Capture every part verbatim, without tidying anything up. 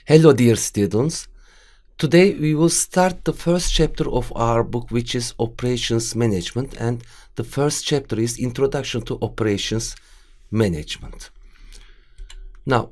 Hello dear students. Today we will start the first chapter of our book, which is Operations Management, and the first chapter is Introduction to Operations Management. Now,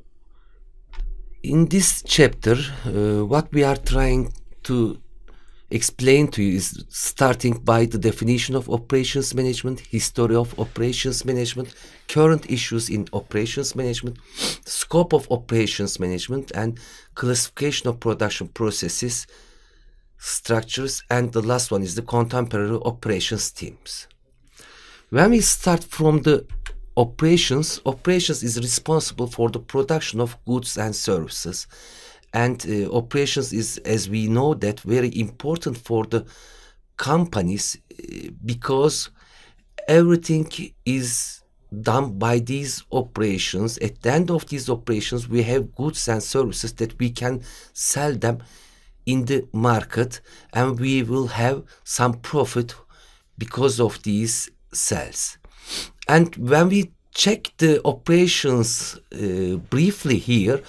in this chapter, uh, what we are trying to explain to you is starting by the definition of operations management, history of operations management, current issues in operations management, scope of operations management, and classification of production processes, structures, and the last one is the contemporary operations teams. When we start from the operations, operations is responsible for the production of goods and services. And uh, operations is, as we know, that very important for the companies uh, because everything is done by these operations. At the end of these operations, we have goods and services that we can sell them in the market, and we will have some profit because of these sales. And when we check the operations uh, briefly here,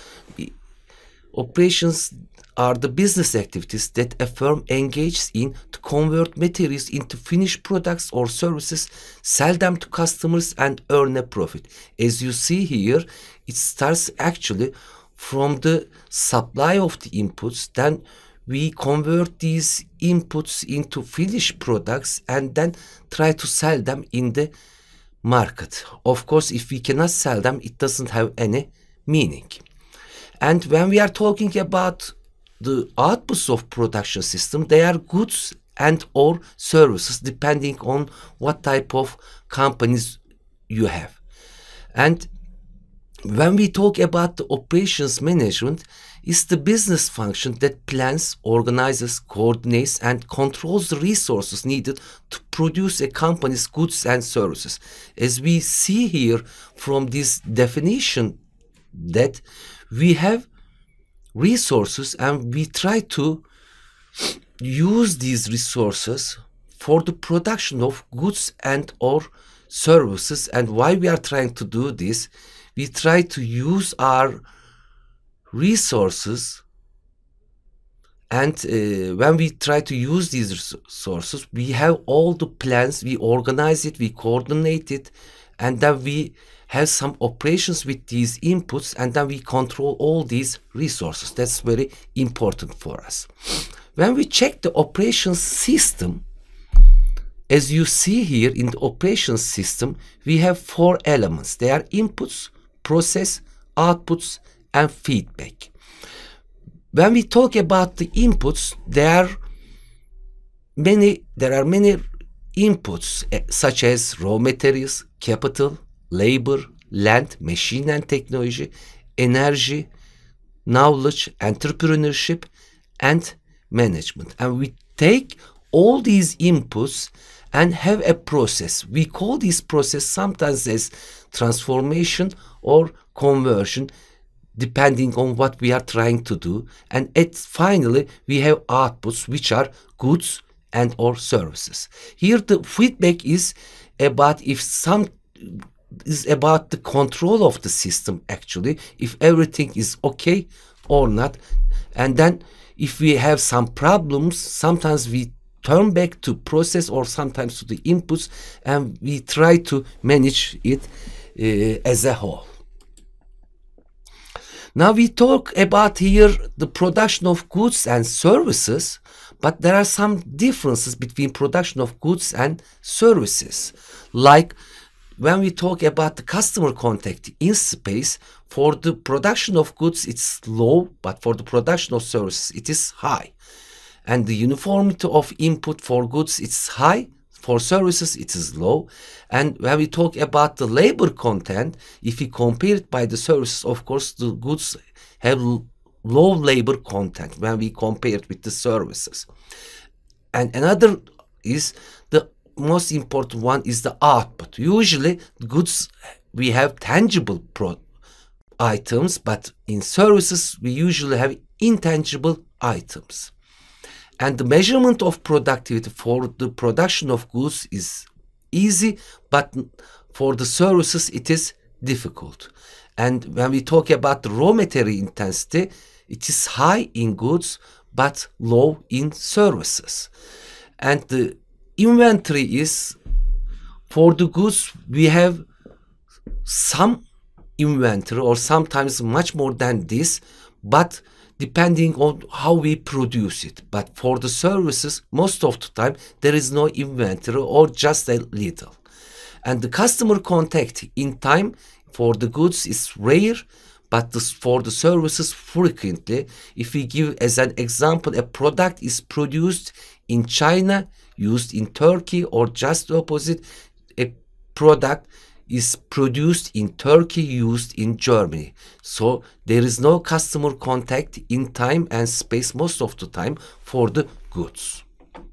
operations are the business activities that a firm engages in to convert materials into finished products or services, sell them to customers, and earn a profit. As you see here, it starts actually from the supply of the inputs, then we convert these inputs into finished products and then try to sell them in the market. Of course, if we cannot sell them, it doesn't have any meaning. And when we are talking about the outputs of production system, they are goods and or services depending on what type of companies you have. And when we talk about the operations management, it's the business function that plans, organizes, coordinates, and controls the resources needed to produce a company's goods and services. As we see here from this definition, that we have resources and we try to use these resources for the production of goods and or services. And why we are trying to do this, we try to use our resources, and uh, when we try to use these resources, we have all the plans, we organize it, we coordinate it, and then we have some operations with these inputs, and then we control all these resources. That's very important for us. When we check the operations system, as you see here in the operations system, we have four elements. They are inputs, process, outputs, and feedback. When we talk about the inputs, there are many, there are many inputs such as raw materials, capital, labor, land, machine and technology, energy, knowledge, entrepreneurship, and management. And we take all these inputs and have a process. We call this process sometimes as transformation or conversion, depending on what we are trying to do. And at finally, we have outputs, which are goods and or services. Here the feedback is about if some is about the control of the system, actually, if everything is okay or not. And then if we have some problems, sometimes we turn back to process or sometimes to the inputs, and we try to manage it uh, as a whole. Now we talk about here the production of goods and services, but there are some differences between production of goods and services. Like when we talk about the customer contact in space, for the production of goods it's low, but for the production of services it is high. And the uniformity of input for goods it's high, for services it is low. And when we talk about the labor content, if we compare it by the services, of course the goods have low labor content when we compare it with the services. And another is the most important one is the output. Usually goods, we have tangible pro items, but in services we usually have intangible items. And the measurement of productivity for the production of goods is easy, but for the services it is difficult. And when we talk about the raw material intensity, It is high in goods but low in services. And the inventory is, for the goods we have some inventory or sometimes much more than this, but depending on how we produce it. But for the services, most of the time there is no inventory or just a little. And the customer contact in time for the goods is rare, but this, for the services frequently. If we give as an example, a product is produced in China, used in Turkey, or just the opposite, a product is produced in Turkey, used in Germany. So there is no customer contact in time and space most of the time for the goods.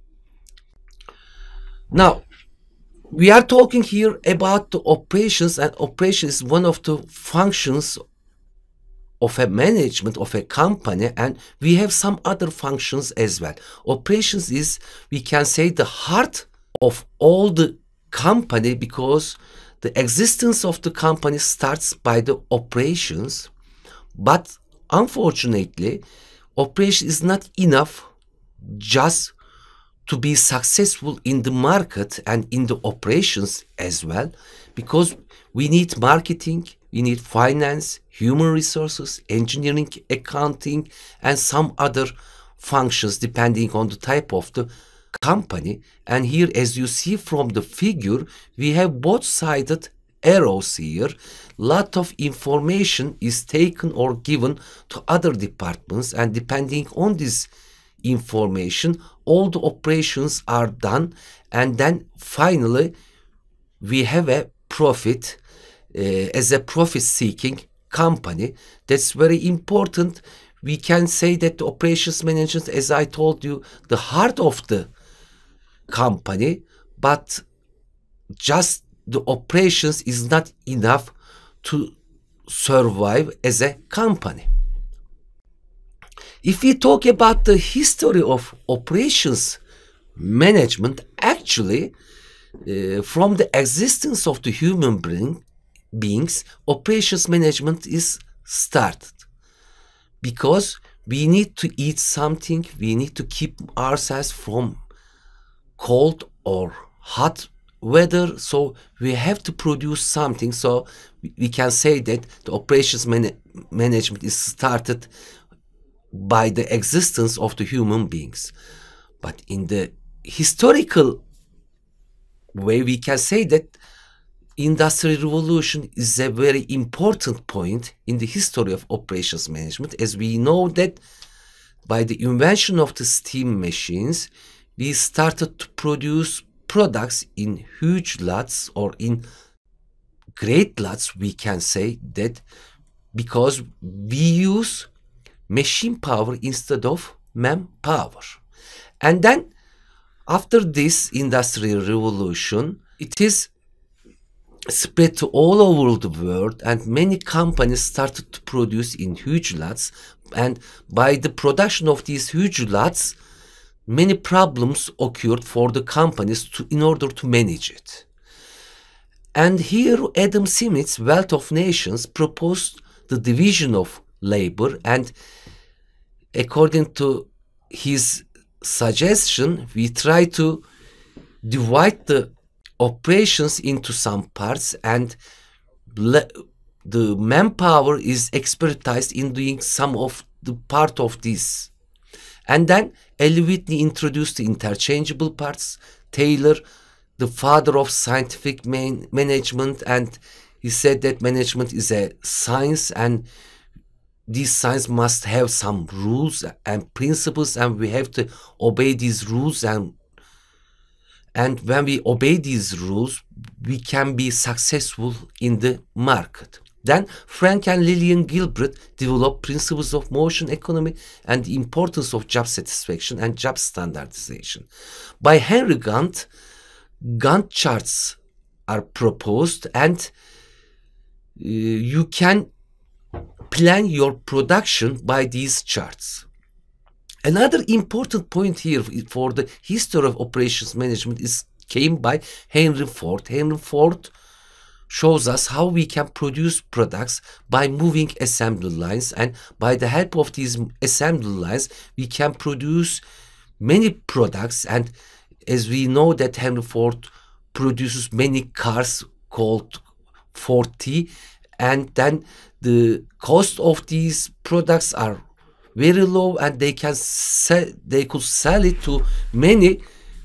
Now, we are talking here about the operations, and operation is one of the functions of a management of a company, and we have some other functions as well. Operations is, we can say, the heart of all the company, because the existence of the company starts by the operations. But unfortunately, operation is not enough just to be successful in the market and in the operations as well, because we need marketing, we need finance, human resources, engineering, accounting, and some other functions depending on the type of the company. And here, as you see from the figure, we have both-sided arrows here. Lot of information is taken or given to other departments, and depending on this information, all the operations are done, and then finally we have a profit uh, as a profit-seeking company. That's very important. We can say that the operations management, as I told you, the heart of the company, but just the operations is not enough to survive as a company. If we talk about the history of operations management, actually uh, from the existence of the human being, beings, operations management is started, because we need to eat something, we need to keep ourselves from cold or hot weather, so we have to produce something. So we can say that the operations man management is started by the existence of the human beings. But in the historical way, we can say that Industrial Revolution is a very important point in the history of operations management, as we know that by the invention of the steam machines, we started to produce products in huge lots or in great lots, we can say that, because we use machine power instead of manpower. And then after this Industrial Revolution, it is spread to all over the world, and many companies started to produce in huge lots, and by the production of these huge lots, many problems occurred for the companies to, in order to manage it. And here Adam Smith's Wealth of Nations proposed the division of labor, and according to his suggestion, we try to divide the operations into some parts, and the manpower is expertized in doing some of the part of this. And then Eli Whitney introduced the interchangeable parts. Taylor, the father of scientific man management, and he said that management is a science, and this science must have some rules and principles, and we have to obey these rules, and and when we obey these rules, we can be successful in the market. Then Frank and Lillian Gilbert developed principles of motion economy and the importance of job satisfaction and job standardization. By Henry Gantt, Gantt charts are proposed, and uh, you can plan your production by these charts. Another important point here for the history of operations management is came by Henry Ford. Henry Ford shows us how we can produce products by moving assembly lines, and by the help of these assembly lines we can produce many products. And as we know that Henry Ford produces many cars called Ford T, and then the cost of these products are very low, and they can sell, they could sell it to many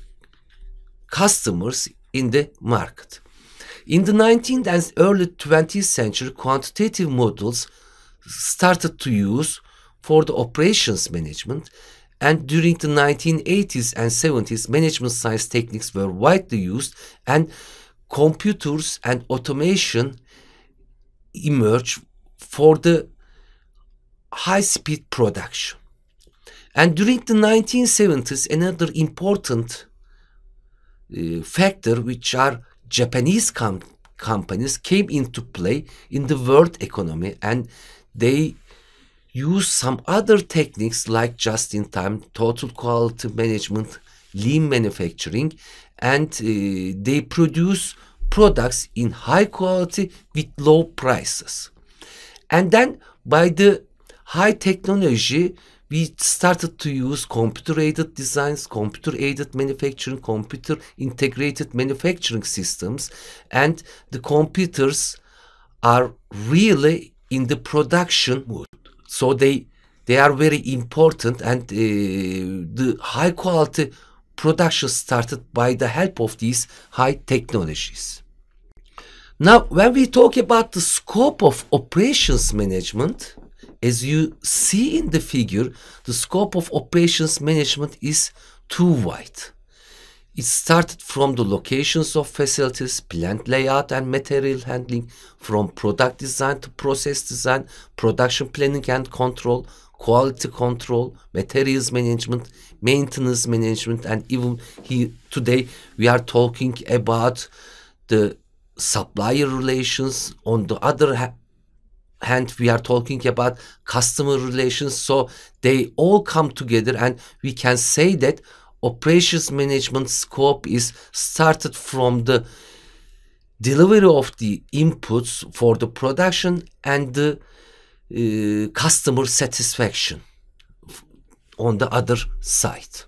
customers in the market. In the nineteenth and early twentieth century, quantitative models started to use for the operations management, and during the nineteen eighties and seventies, management science techniques were widely used, and computers and automation emerged for the high-speed production. And during the nineteen seventies, another important uh, factor, which are Japanese com companies, came into play in the world economy, and they use some other techniques like just-in-time, total quality management, lean manufacturing, and uh, they produce products in high quality with low prices. And then by the high technology, we started to use computer-aided designs, computer-aided manufacturing, computer-integrated manufacturing systems, and the computers are really in the production mode. So they they are very important, and uh, the high-quality production started by the help of these high technologies. Now, when we talk about the scope of operations management, as you see in the figure, the scope of operations management is too wide. It started from the locations of facilities, plant layout and material handling, from product design to process design, production planning and control, quality control, materials management, maintenance management, and even here today we are talking about the supplier relations. On the other hand, hand we are talking about customer relations. So they all come together, and we can say that operations management scope is started from the delivery of the inputs for the production and the uh, customer satisfaction on the other side.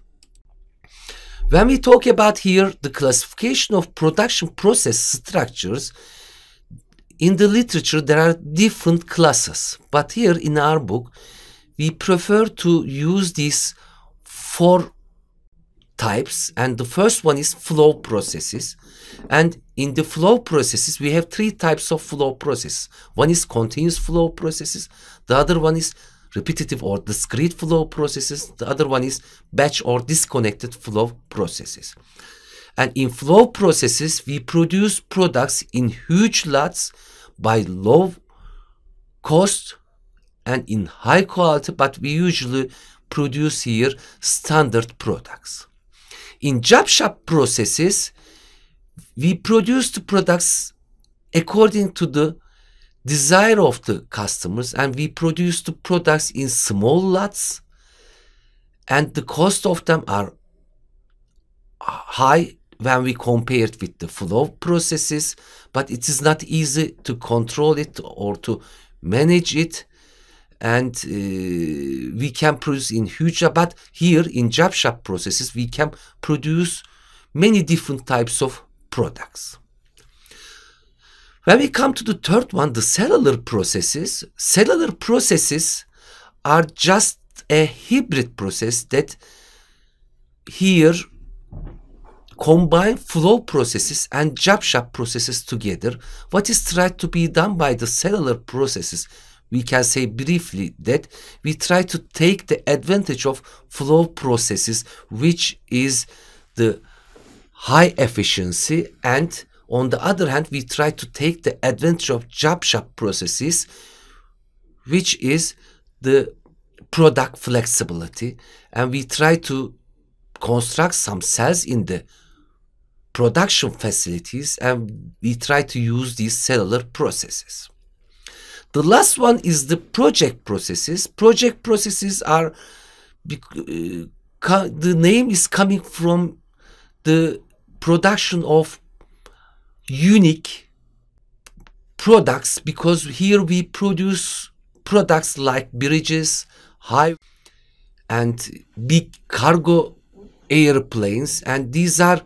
When we talk about here the classification of production process structures, in the literature there are different classes, but here in our book we prefer to use these four types, and the first one is flow processes. And in the flow processes we have three types of flow processes. One is continuous flow processes, the other one is repetitive or discrete flow processes, the other one is batch or disconnected flow processes. And in flow processes we produce products in huge lots by low cost and in high quality, but we usually produce here standard products. In job shop processes, we produce the products according to the desire of the customers, and we produce the products in small lots, and the cost of them are high when we compare it with the flow processes, but it is not easy to control it or to manage it, and uh, we can produce in huge, but here in job shop processes we can produce many different types of products. When we come to the third one, the cellular processes, cellular processes are just a hybrid process that here combine flow processes and job shop processes together. What is tried to be done by the cellular processes? We can say briefly that we try to take the advantage of flow processes, which is the high efficiency, and on the other hand we try to take the advantage of job shop processes, which is the product flexibility, and we try to construct some cells in the production facilities, and we try to use these cellular processes. The last one is the project processes. Project processes are, uh, the name is coming from the production of unique products, because here we produce products like bridges, high and big cargo airplanes, and these are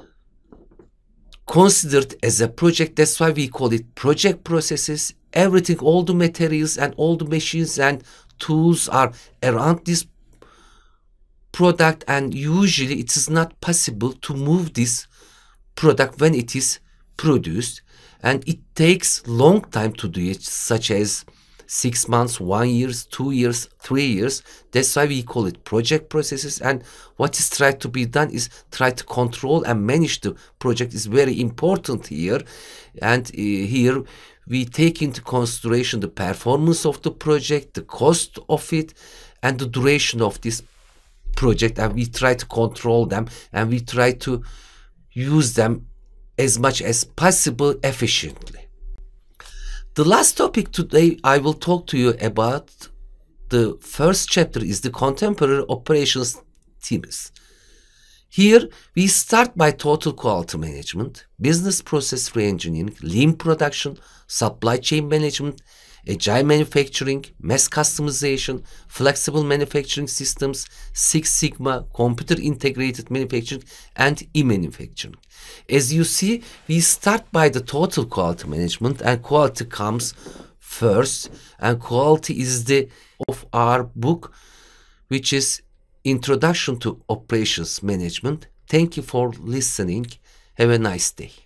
considered as a project. That's why we call it project processes. Everything, all the materials and all the machines and tools are around this product, and usually it is not possible to move this product when it is produced, and it takes long time to do it, such as six months, one years, two years, three years. That's why we call it project processes. And what is tried to be done is try to control and manage the project is very important here. And uh, here we take into consideration the performance of the project, the cost of it, and the duration of this project, and we try to control them, and we try to use them as much as possible efficiently. The last topic today I will talk to you about, the first chapter, is the contemporary operations themes. Here we start by total quality management, business process reengineering, lean production, supply chain management, agile manufacturing, mass customization, flexible manufacturing systems, Six Sigma, computer integrated manufacturing, and e-manufacturing. As you see, we start by the total quality management, and quality comes first, and quality is the of our book, which is Introduction to Operations Management. Thank you for listening. Have a nice day.